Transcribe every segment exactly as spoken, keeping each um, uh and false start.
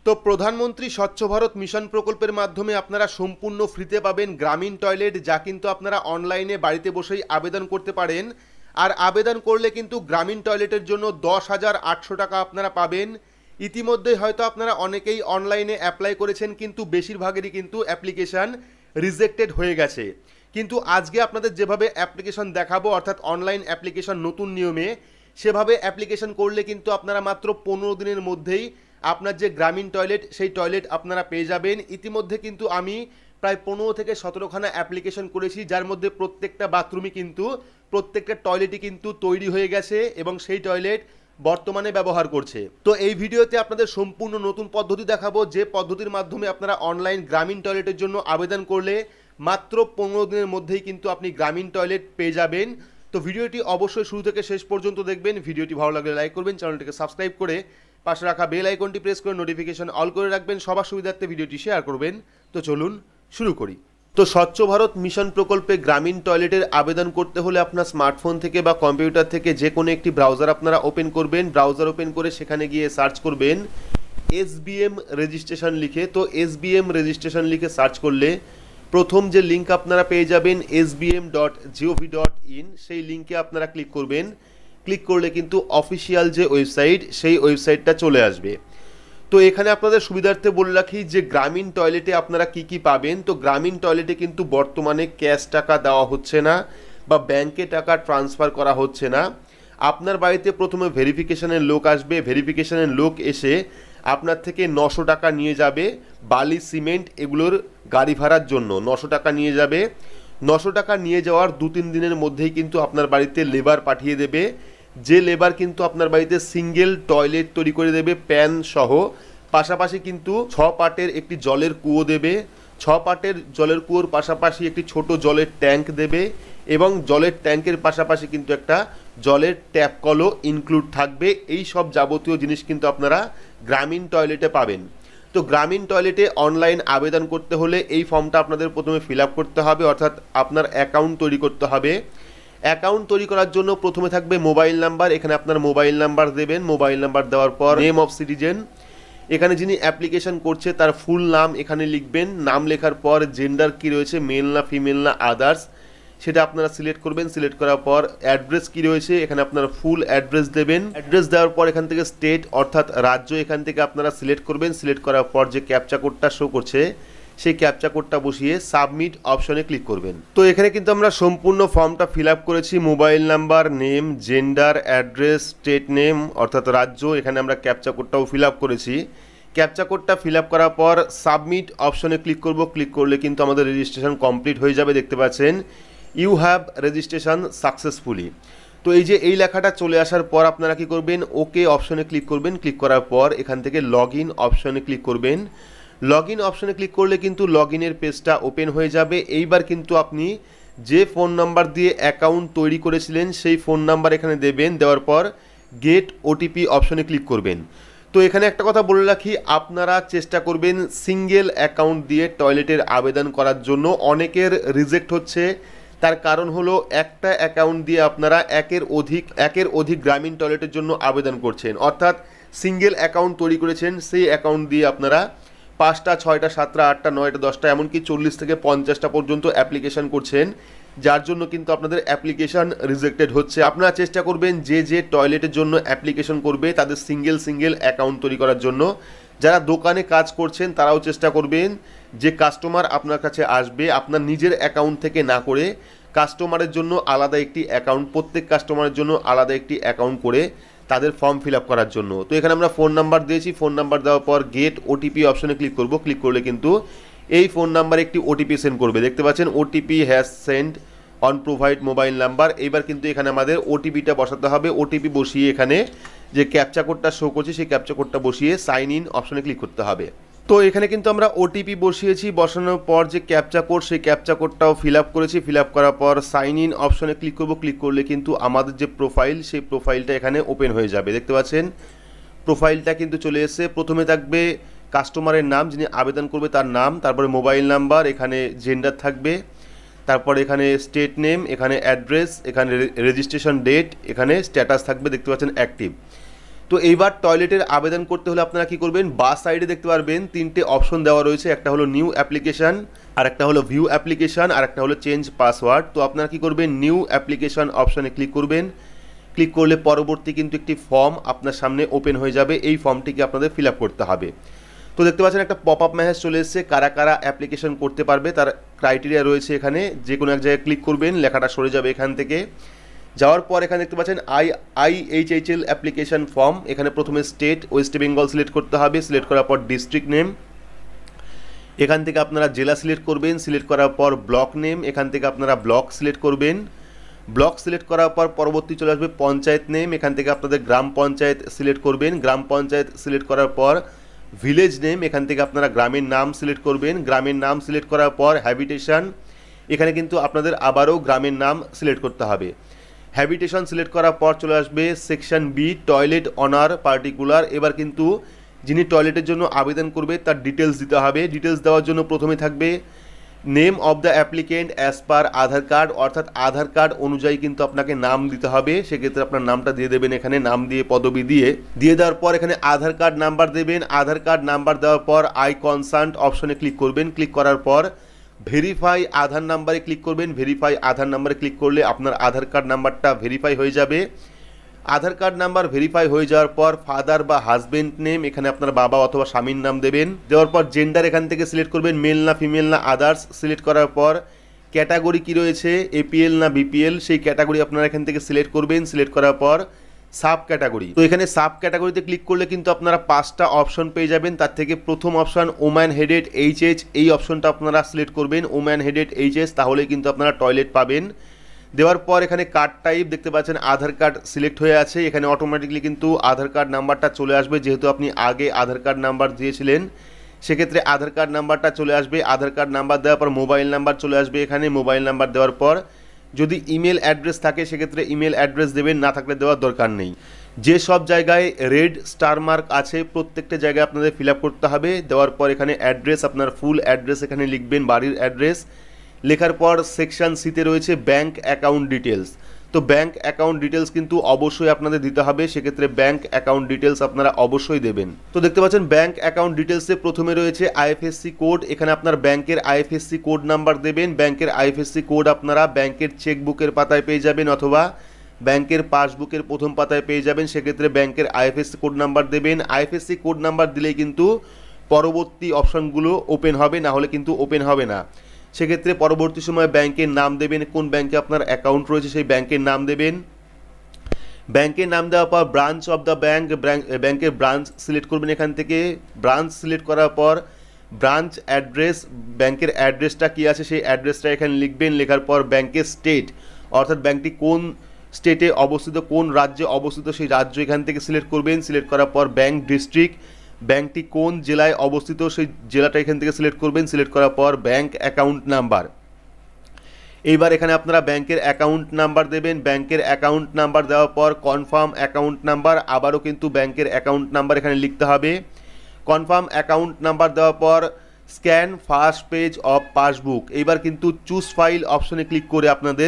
তো প্রধানমন্ত্রী স্বচ্ছ ভারত মিশন প্রকল্পের মাধ্যমে আপনারা সম্পূর্ণ ফ্রিতে পাবেন গ্রামীণ টয়লেট, যা কিন্তু আপনারা অনলাইনে বাড়িতে বসেই আবেদন করতে পারেন। আর আবেদন করলে কিন্তু গ্রামীণ টয়লেটের জন্য দশ হাজার আটশো টাকা আপনারা পাবেন। ইতিমধ্যে হয়তো আপনারা অনেকেই অনলাইনে অ্যাপ্লাই করেছেন, কিন্তু বেশিরভাগেরই কিন্তু অ্যাপ্লিকেশান রিজেক্টেড হয়ে গেছে। কিন্তু আজকে আপনাদের যেভাবে অ্যাপ্লিকেশন দেখাবো, অর্থাৎ অনলাইন অ্যাপ্লিকেশন নতুন নিয়মে, সেভাবে অ্যাপ্লিকেশন করলে কিন্তু আপনারা মাত্র পনেরো দিনের মধ্যেই আপনার যে গ্রামীণ টয়লেট সেই টয়লেট আপনারা পেয়ে যাবেন। ইতিমধ্যে কিন্তু আমি প্রায় পনেরো থেকে সতেরোখানা অ্যাপ্লিকেশন করেছি, যার মধ্যে প্রত্যেকটা বাথরুমই কিন্তু প্রত্যেকটা টয়লেটই কিন্তু তৈরি হয়ে গেছে এবং সেই টয়লেট বর্তমানে ব্যবহার করছে। তো এই ভিডিওতে আপনাদের সম্পূর্ণ নতুন পদ্ধতি দেখাবো, যে পদ্ধতির মাধ্যমে আপনারা অনলাইন গ্রামীণ টয়লেটের জন্য আবেদন করলে মাত্র পনেরো দিনের মধ্যেই কিন্তু আপনি গ্রামীণ টয়লেট পেয়ে যাবেন। তো ভিডিওটি অবশ্যই শুরু থেকে শেষ পর্যন্ত দেখবেন। ভিডিওটি ভালো লাগলে লাইক করবেন, চ্যানেলটিকে সাবস্ক্রাইব করে পাশে রাখা বেল আইকনটি প্রেস করে নোটিফিকেশন অল করে রাখবেন। সবার সুবিধার্থে ভিডিওটি শেয়ার করবেন। তো চলুন শুরু করি। তো স্বচ্ছ ভারত মিশন প্রকল্পে গ্রামীণ টয়লেটের আবেদন করতে হলে আপনার স্মার্টফোন থেকে বা কম্পিউটার থেকে যে কোনো একটি ব্রাউজার আপনারা ওপেন করবেন। ব্রাউজার ওপেন করে সেখানে গিয়ে সার্চ করবেন এসবিএম রেজিস্ট্রেশন লিখে। তো এসবিএম রেজিস্ট্রেশন লিখে সার্চ করলে প্রথম যে লিঙ্ক আপনারা পেয়ে যাবেন S B M dot GOV dot in, সেই লিঙ্কে আপনারা ক্লিক করবেন। ক্লিক করলে কিন্তু অফিসিয়াল যে ওয়েবসাইট সেই ওয়েবসাইটটা চলে আসবে। তো এখানে আপনাদের সুবিধার্থে বলে রাখি যে গ্রামীণ টয়লেটে আপনারা কি কি পাবেন। তো গ্রামীণ টয়লেটে কিন্তু বর্তমানে ক্যাশ টাকা দেওয়া হচ্ছে না বা ব্যাংকে টাকা ট্রান্সফার করা হচ্ছে না। আপনার বাড়িতে প্রথমে ভেরিফিকেশনের লোক আসবে। ভেরিফিকেশনের লোক এসে আপনার থেকে নশো টাকা নিয়ে যাবে বালি সিমেন্ট এগুলোর গাড়ি ভাড়ার জন্য। নশো টাকা নিয়ে যাবে। নশো টাকা নিয়ে যাওয়ার দু তিন দিনের মধ্যেই কিন্তু আপনার বাড়িতে লেবার পাঠিয়ে দেবে, যে লেবার কিন্তু আপনার বাড়িতে সিঙ্গেল টয়লেট তৈরি করে দেবে প্যান সহ। পাশাপাশি কিন্তু ছ পাটের একটি জলের কুয়ো দেবে। ছ পাটের জলের কুয়োর পাশাপাশি একটি ছোট জলের ট্যাঙ্ক দেবে এবং জলের ট্যাঙ্কের পাশাপাশি কিন্তু একটা জলের ট্যাপ কলও ইনক্লুড থাকবে। এই সব যাবতীয় জিনিস কিন্তু আপনারা গ্রামীণ টয়লেটে পাবেন। তো গ্রামীণ টয়লেটে অনলাইন আবেদন করতে হলে এই ফর্মটা আপনাদের প্রথমে ফিল আপ করতে হবে, অর্থাৎ আপনার অ্যাকাউন্ট তৈরি করতে হবে। অ্যাকাউন্ট তৈরি করার জন্য প্রথমে থাকবে মোবাইল নাম্বার। এখানে আপনার মোবাইল নাম্বার দেবেন। মোবাইল নাম্বার দেওয়ার পর নেম অফ সিটিজেন, এখানে যিনি অ্যাপ্লিকেশন করছে তার ফুল নাম এখানে লিখবেন। নাম লেখার পর জেন্ডার কী রয়েছে, মেল না ফিমেল না আদার্স, সেটা আপনারা সিলেক্ট করবেন। সিলেক্ট করার পর অ্যাড্রেস কী রয়েছে, এখানে আপনারা ফুল অ্যাড্রেস দেবেন। অ্যাড্রেস দেওয়ার পর এখান থেকে স্টেট অর্থাৎ রাজ্য এখান থেকে আপনারা সিলেক্ট করবেন। সিলেক্ট করার পর যে ক্যাপচা কোডটা শো করছে সেই ক্যাপচা কোডটা বসিয়ে সাবমিট অপশনে ক্লিক করবেন। তো এখানে কিন্তু আমরা সম্পূর্ণ ফর্মটা ফিল আপ করেছি। Mobile number, name, gender, address, state name অর্থাৎ রাজ্য, এখানে আমরা ক্যাপচা কোডটাও ফিল আপ করেছি। ক্যাপচা কোডটা ফিল আপ করার পর সাবমিট অপশনে ক্লিক করব। ক্লিক করলে কিন্তু আমাদের রেজিস্ট্রেশন কমপ্লিট হয়ে যাবে। দেখতে পাচ্ছেন ইউ হ্যাভ রেজিস্ট্রেশন সাকসেসফুলি। তো এই যে এই লেখাটা চলে আসার পর আপনারা কি করবেন, ওকে অপশনে ক্লিক করবেন। ক্লিক করার পর এখান থেকে লগ ইন অপশনে ক্লিক করবেন। লগ ইন অপশনে ক্লিক করলে কিন্তু লগ ইনের পেজটা ওপেন হয়ে যাবে। এইবার কিন্তু আপনি যে ফোন নাম্বার দিয়ে অ্যাকাউন্ট তৈরি করেছিলেন সেই ফোন নাম্বার এখানে দেবেন। দেওয়ার পর গেট ওটিপি অপশনে ক্লিক করবেন। তো এখানে একটা কথা বলে রাখি, আপনারা চেষ্টা করবেন সিঙ্গেল অ্যাকাউন্ট দিয়ে টয়লেটের আবেদন করার জন্য। অনেকের রিজেক্ট হচ্ছে, তার কারণ হলো একটা অ্যাকাউন্ট দিয়ে আপনারা একের অধিক একের অধিক গ্রামীণ টয়লেটের জন্য আবেদন করছেন, অর্থাৎ সিঙ্গেল অ্যাকাউন্ট তৈরি করেছেন, সেই অ্যাকাউন্ট দিয়ে আপনারা পাঁচটা ছয়টা সাতটা আটটা নয়টা দশটা এমনকি চল্লিশ থেকে পঞ্চাশটা পর্যন্ত অ্যাপ্লিকেশান করছেন, যার জন্য কিন্তু আপনাদের অ্যাপ্লিকেশান রিজেক্টেড হচ্ছে। আপনারা চেষ্টা করবেন যে যে টয়লেটের জন্য অ্যাপ্লিকেশন করবে তাদের সিঙ্গেল সিঙ্গেল অ্যাকাউন্ট তৈরি করার জন্য। যারা দোকানে কাজ করছেন তারাও চেষ্টা করবেন যে কাস্টমার আপনার কাছে আসবে আপনার নিজের অ্যাকাউন্ট থেকে না করে কাস্টমারের জন্য আলাদা একটি অ্যাকাউন্ট, প্রত্যেক কাস্টমারের জন্য আলাদা একটি অ্যাকাউন্ট করে তাদের ফর্ম ফিল আপ করার জন্য। তো এখানে আমরা ফোন নাম্বার দিয়েছি। ফোন নাম্বার দেওয়ার পর গেট ওটিপি অপশনে ক্লিক করব। ক্লিক করলে কিন্তু এই ফোন নাম্বারে একটি ওটিপি সেন্ড করবে। দেখতে পাচ্ছেন OTP has send on provide mobile number. এইবার কিন্তু এখানে আমাদের ওটিপিটা বসাতে হবে। ওটিপি বসিয়ে এখানে যে ক্যাপচা কোডটা শো করছে সেই ক্যাপচা কোডটা বসিয়ে সাইন ইন অপশনে ক্লিক করতে হবে। তো এখানে কিন্তু আমরা ওটিপি বসিয়েছি। বসানোর পর যে ক্যাপচা কোড সেই ক্যাপচা কোডটাও ফিল আপ করেছি। ফিল আপ করার পর সাইন ইন অপশনে ক্লিক করব। ক্লিক করলে কিন্তু আমাদের যে প্রোফাইল সেই প্রোফাইলটা এখানে ওপেন হয়ে যাবে। দেখতে পাচ্ছেন প্রোফাইলটা কিন্তু চলে এসেছে। প্রথমে থাকবে কাস্টমারের নাম, যিনি আবেদন করবে তার নাম, তারপরে মোবাইল নাম্বার, এখানে জেন্ডার থাকবে, তারপর এখানে স্টেট নেম, এখানে অ্যাড্রেস, এখানে রেজিস্ট্রেশন ডেট, এখানে স্ট্যাটাস থাকবে। দেখতে পাচ্ছেন অ্যাক্টিভ। তো এইবার টয়লেটের আবেদন করতে হলে আপনারা কি করবেন, বা সাইডে দেখতে পারবেন তিনটে অপশন দেওয়া রয়েছে, একটা হলো নিউ অ্যাপ্লিকেশন, আর একটা হলো ভিউ অ্যাপ্লিকেশন, আর একটা হলো চেঞ্জ পাসওয়ার্ড। তো আপনারা কি করবেন, নিউ অ্যাপ্লিকেশন অপশনে ক্লিক করবেন। ক্লিক করলে পরবর্তী কিন্তু একটি ফর্ম আপনার সামনে ওপেন হয়ে যাবে, এই ফর্মটিকে আপনাদের ফিল আপ করতে হবে। তো দেখতে পাচ্ছেন একটা পপ আপ মেসেজ চলে এসেছে, কারা কারা অ্যাপ্লিকেশন করতে পারবে তার ক্রাইটেরিয়া রয়েছে এখানে। যে কোনো এক জায়গায় ক্লিক করবেন, লেখাটা সরে যাবে এখান থেকে। যাওয়ার পর এখানে দেখতে পাচ্ছেন I I H H L application form. এখানে প্রথমে স্টেট ওয়েস্ট বেঙ্গল সিলেক্ট করতে হবে, সিলেক্ট করার পর ডিস্ট্রিক্ট নেম, এখান থেকে আপনারা জেলা সিলেক্ট করবেন, সিলেক্ট করার পর ব্লক নেম, এখান থেকে আপনারা ব্লক সিলেক্ট করবেন। ব্লক সিলেক্ট করার পর পরবর্তী চলে আসবে পঞ্চায়েত নেম, এখান থেকে আপনাদের গ্রাম পঞ্চায়েত সিলেক্ট করবেন। গ্রাম পঞ্চায়েত সিলেক্ট করার পর ভিলেজ নেম, এখান থেকে আপনারা গ্রামের নাম সিলেক্ট করবেন। গ্রামের নাম সিলেক্ট করার পর হ্যাবিটেশন, এখানে কিন্তু আপনাদের আবারও গ্রামের নাম সিলেক্ট করতে হবে। হ্যাবিটেশন সিলেক্ট করার পর চলে আসবে section B, toilet honour particular. এবার কিন্তু যিনি টয়লেটের জন্য আবেদন করবে তার ডিটেলস দিতে হবে। ডিটেলস দেওয়ার জন্য প্রথমে থাকবে name of the applicant as per Aadhaar card, অর্থাৎ আধার কার্ড অনুযায়ী কিন্তু আপনাকে নাম দিতে হবে। সেক্ষেত্রে আপনার নামটা দিয়ে দেবেন এখানে, নাম দিয়ে পদবি দিয়ে দিয়ে দেওয়ার পর এখানে আধার কার্ড নাম্বার দেবেন। আধার কার্ড নাম্বার দেওয়ার পর আই কনসান্ট অপশনে ক্লিক করবেন। ক্লিক করার পর ভেরিফাই আধার নাম্বারে ক্লিক করবেন। ভেরিফাই আধার নাম্বারে ক্লিক করলে আপনার আধার কার্ড নাম্বারটা ভেরিফাই হয়ে যাবে। আধার কার্ড নাম্বার ভেরিফাই হয়ে যাওয়ার পর ফাদার বা হাজবেন্ড নেম, এখানে আপনার বাবা অথবা স্বামীর নাম দেবেন। দেওয়ার পর জেন্ডার এখান থেকে সিলেক্ট করবেন, মেল না ফিমেল না আদার্স। সিলেক্ট করার পর ক্যাটাগরি কি রয়েছে, এপিএল না বিপিএল, সেই ক্যাটাগরি আপনারা এখান থেকে সিলেক্ট করবেন। সিলেক্ট করার পর সাব ক্যাটাগরি, তো এখানে সাব ক্যাটাগরিতে ক্লিক করলে কিন্তু আপনারা পাঁচটা অপশন পেয়ে যাবেন। তার থেকে প্রথম অপশন ওম্যান হেডেড এইচএস, এই অপশনটা আপনারা সিলেক্ট করবেন, ওম্যান হেডেড এইচএস, তাহলে কিন্তু আপনারা টয়লেট পাবেন। দেওয়ার পর এখানে কার্ড টাইপ দেখতে পাচ্ছেন আধার কার্ড সিলেক্ট হয়ে আছে, এখানে অটোমেটিকলি কিন্তু আধার কার্ড নাম্বারটা চলে আসবে, যেহেতু আপনি আগে আধার কার্ড নাম্বার দিয়েছিলেন সেক্ষেত্রে আধার কার্ড নাম্বারটা চলে আসবে। আধার কার্ড নাম্বার দেওয়ার পর মোবাইল নাম্বার চলে আসবে এখানে। মোবাইল নাম্বার দেওয়ার পর যদি ইমেল অ্যাড্রেস থাকে সেক্ষেত্রে ইমেল অ্যাড্রেস দেবেন, না থাকলে দেওয়ার দরকার নেই। যে সব জায়গায় রেড স্টার মার্ক আছে প্রত্যেকটা জায়গায় আপনাদের ফিল আপ করতে হবে। দেওয়ার পর এখানে অ্যাড্রেস, আপনার ফুল অ্যাড্রেস এখানে লিখবেন, বাড়ির অ্যাড্রেস। লেখার পর সেকশন সিতে রয়েছে ব্যাঙ্ক অ্যাকাউন্ট ডিটেলস, তো ব্যাঙ্ক অ্যাকাউন্ট ডিটেলস কিন্তু অবশ্যই আপনাদের দিতে হবে, সেক্ষেত্রে ব্যাঙ্ক অ্যাকাউন্ট ডিটেলস আপনারা অবশ্যই দেবেন। তো দেখতে পাচ্ছেন ব্যাঙ্ক অ্যাকাউন্ট ডিটেলসে প্রথমে রয়েছে আইএফএসসি কোড, এখানে আপনার ব্যাঙ্কের আইএফএসসি কোড নাম্বার দেবেন। ব্যাঙ্কের আইএফএসসি কোড আপনারা ব্যাঙ্কের চেকবুকের পাতায় পেয়ে যাবেন অথবা ব্যাঙ্কের পাসবুকের প্রথম পাতায় পেয়ে যাবেন, সেক্ষেত্রে ব্যাঙ্কের আইএফএসসি কোড নাম্বার দেবেন। আইএফএসসি কোড নাম্বার দিলেই কিন্তু পরবর্তী অপশনগুলো ওপেন হবে, না হলে কিন্তু ওপেন হবে না। সেক্ষেত্রে পরবর্তী সময় ব্যাংকের নাম দেবেন, কোন ব্যাংকে আপনার অ্যাকাউন্ট রয়েছে সেই ব্যাংকের নাম দেবেন। ব্যাংকের নাম দেওয়ার পর ব্রাঞ্চ অফ দ্য ব্যাংক, ব্যাংকের ব্রাঞ্চ সিলেক্ট করবেন এখান থেকে। ব্রাঞ্চ সিলেক্ট করার পর ব্রাঞ্চ অ্যাড্রেস, ব্যাংকের অ্যাড্রেসটা কী আছে সেই অ্যাড্রেসটা এখানে লিখবেন। লেখার পর ব্যাংকের স্টেট, অর্থাৎ ব্যাংকটি কোন স্টেটে অবস্থিত, কোন রাজ্যে অবস্থিত সেই রাজ্য এখান থেকে সিলেক্ট করবেন। সিলেক্ট করার পর ব্যাংক ডিস্ট্রিক্ট, ব্যাংকটি কোন জেলায় অবস্থিত সেই জেলাটা এখান থেকে সিলেক্ট করবেন। সিলেক্ট করার পর ব্যাংক অ্যাকাউন্ট নাম্বার, এইবার এখানে আপনারা ব্যাংকের অ্যাকাউন্ট নাম্বার দেবেন। ব্যাংকের অ্যাকাউন্ট নাম্বার দেওয়ার পর কনফার্ম অ্যাকাউন্ট নাম্বার, আবারও কিন্তু ব্যাংকের অ্যাকাউন্ট নাম্বার এখানে লিখতে হবে। কনফার্ম অ্যাকাউন্ট নাম্বার দেওয়ার পর scan first page of passbook, এইবার কিন্তু চুজ ফাইল অপশনে ক্লিক করে আপনাদের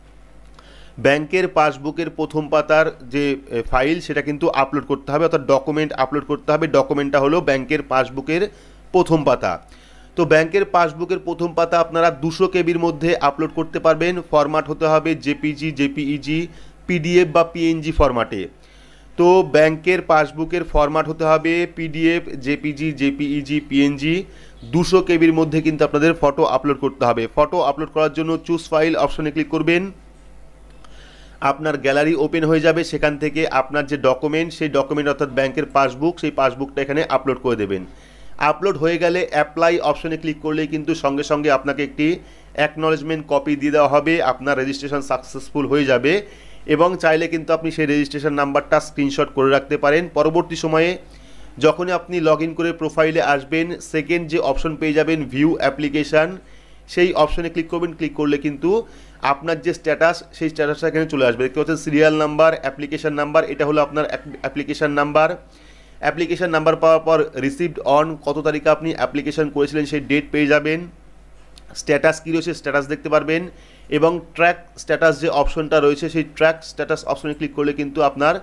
ব্যাংকের পাসবুকের প্রথম পাতার যে ফাইল সেটা কিন্তু আপলোড করতে হবে, অর্থাৎ ডকুমেন্ট আপলোড করতে হবে। ডকুমেন্টটা হলো ব্যাংকের পাসবুকের প্রথম পাতা। তো ব্যাংকের পাসবুকের প্রথম পাতা আপনারা দুশো কেবির মধ্যে আপলোড করতে পারবেন। ফরম্যাট হতে হবে জেপিজি, জেপিইজি, পিডিএফ বা পিএনজি ফরম্যাটে। তো ব্যাংকের পাসবুকের ফরম্যাট হতে হবে পিডিএফ, জেপিজি, জেপিইজি, পিএনজি, দুশো কেবির মধ্যে কিন্তু আপনাদের ফটো আপলোড করতে হবে। ফটো আপলোড করার জন্য চুজ ফাইল অপশনে ক্লিক করবেন, আপনার গ্যালারি ওপেন হয়ে যাবে, সেখান থেকে আপনার যে ডকুমেন্ট সেই ডকুমেন্ট অর্থাৎ ব্যাংকের পাসবুক সেই পাসবুকটা এখানে আপলোড করে দেবেন। আপলোড হয়ে গেলে অ্যাপ্লাই অপশনে ক্লিক করলেই কিন্তু সঙ্গে সঙ্গে আপনাকে একটি অ্যাকনলেজমেন্ট কপি দিয়ে দেওয়া হবে, আপনার রেজিস্ট্রেশন সাকসেসফুল হয়ে যাবে। এবং চাইলে কিন্তু আপনি সেই রেজিস্ট্রেশন নাম্বারটা স্ক্রিনশট করে রাখতে পারেন। পরবর্তী সময়ে যখনই আপনি লগ ইন করে প্রোফাইলে আসবেন সেকেন্ড যে অপশন পেয়ে যাবেন ভিউ অ্যাপ্লিকেশান, সেই অপশনে ক্লিক করবেন। ক্লিক করলে কিন্তু আপনার যে স্ট্যাটাস সেই স্ট্যাটাসটা এখানে চলে আসবে। দেখতে পাচ্ছেন সিরিয়াল নাম্বার, অ্যাপ্লিকেশান নাম্বার, এটা হলো আপনার অ্যাপ্লিকেশান নাম্বার। অ্যাপ্লিকেশান নাম্বার পাওয়ার পর রিসিভড অন, কত তারিখে আপনি অ্যাপ্লিকেশান করেছিলেন সেই ডেট পেয়ে যাবেন। স্ট্যাটাস কী রয়েছে স্ট্যাটাস দেখতে পারবেন, এবং ট্র্যাক স্ট্যাটাস যে অপশনটা রয়েছে সেই ট্র্যাক স্ট্যাটাস অপশনে ক্লিক করলে কিন্তু আপনার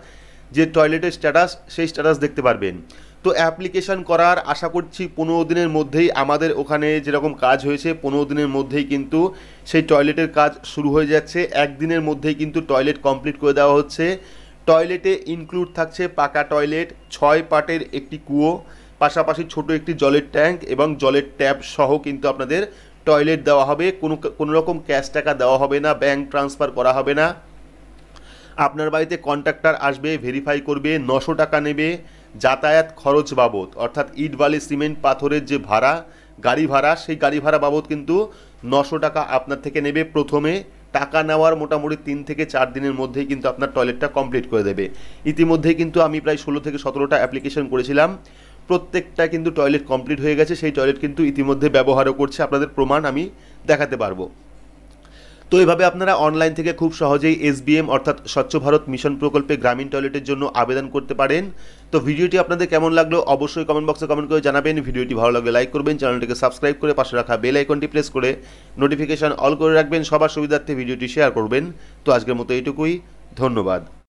যে টয়লেটের স্ট্যাটাস সেই স্ট্যাটাস দেখতে পারবেন। তো অ্যাপ্লিকেশন করার আশা করছি পনেরো দিনের মধ্যেই আমাদের ওখানে যেরকম কাজ হয়েছে পনেরো দিনের মধ্যেই কিন্তু সেই টয়লেটের কাজ শুরু হয়ে যাচ্ছে। একদিনের মধ্যেই কিন্তু টয়লেট কমপ্লিট করে দেওয়া হচ্ছে। টয়লেটে ইনক্লুড থাকছে পাকা টয়লেট, ছয় পাটের একটি কুয়ো, পাশাপাশি ছোট একটি জলের ট্যাঙ্ক এবং জলের ট্যাপ সহ কিন্তু আপনাদের টয়লেট দেওয়া হবে। কোনো কোনো রকম ক্যাশ টাকা দেওয়া হবে না, ব্যাঙ্ক ট্রান্সফার করা হবে না। আপনার বাড়িতে কন্ট্রাক্টর আসবে, ভেরিফাই করবে, নশো টাকা নেবে যাতায়াত খরচ বাবদ, অর্থাৎ ইট বালি সিমেন্ট পাথরের যে ভাড়া, গাড়ি ভাড়া, সেই গাড়ি ভাড়া বাবদ কিন্তু নশো টাকা আপনার থেকে নেবে প্রথমে। টাকা নেওয়ার মোটামুটি তিন থেকে চার দিনের মধ্যেই কিন্তু আপনার টয়লেটটা কমপ্লিট করে দেবে। ইতিমধ্যেই কিন্তু আমি প্রায় ষোলো থেকে সতেরোটা অ্যাপ্লিকেশন করেছিলাম, প্রত্যেকটা কিন্তু টয়লেট কমপ্লিট হয়ে গেছে। সেই টয়লেট কিন্তু ইতিমধ্যে ব্যবহারও করছে, আপনাদের প্রমাণ আমি দেখাতে পারবো। তো এভাবে আপনারা অনলাইন থেকে খুব সহজেই এসবিএম অর্থাৎ স্বচ্ছ ভারত মিশন প্রকল্পে গ্রামীণ টয়লেটের জন্য আবেদন করতে পারেন। তো ভিডিওটি আপনাদের কেমন লাগলো অবশ্যই কমেন্ট বক্সে কমেন্ট করে জানাবেন। ভিডিওটি ভালো লাগলে লাইক করবেন, চ্যানেলটিকে সাবস্ক্রাইব করে পাশে রাখা বেল আইকনটি প্রেস করে নোটিফিকেশন অল করে রাখবেন। সবার সুবিধার্থে ভিডিওটি শেয়ার করবেন। তো আজকের মতো এইটুকুই, ধন্যবাদ।